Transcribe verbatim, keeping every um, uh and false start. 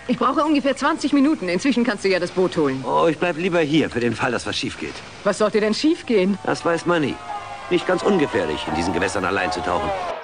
Ich brauche ungefähr zwanzig Minuten. Inzwischen kannst du ja das Boot holen. Oh, ich bleib lieber hier, für den Fall, dass was schief geht. Was sollte denn schief gehen? Das weiß man nie. Nicht ganz ungefährlich, in diesen Gewässern allein zu tauchen.